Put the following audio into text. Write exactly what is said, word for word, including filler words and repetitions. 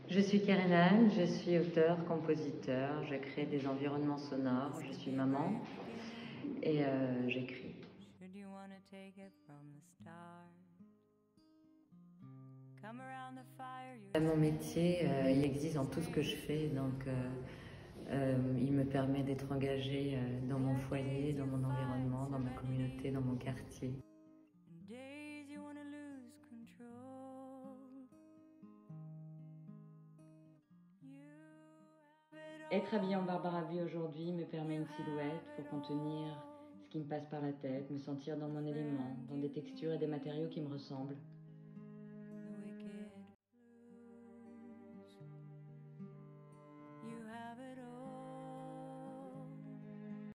Je suis Karenal, je suis auteur, compositeur, je crée des environnements sonores, je suis maman et euh, j'écris. Mon métier, euh, il existe dans tout ce que je fais, donc euh, euh, il me permet d'être engagée euh, dans mon foyer, dans mon environnement, dans ma communauté, dans mon quartier. Être habillée en Barbara Bui aujourd'hui me permet une silhouette pour contenir ce qui me passe par la tête, me sentir dans mon élément, dans des textures et des matériaux qui me ressemblent.